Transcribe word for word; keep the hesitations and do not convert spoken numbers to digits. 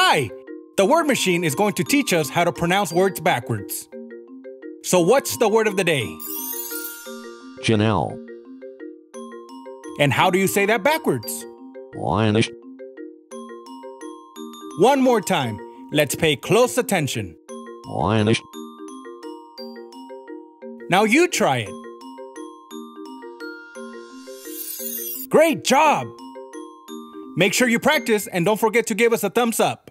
Hi! The word machine is going to teach us how to pronounce words backwards. So what's the word of the day? JENELLE. And how do you say that backwards? One. One more time. Let's pay close attention. One. Now you try it. Great job! Make sure you practice and don't forget to give us a thumbs up.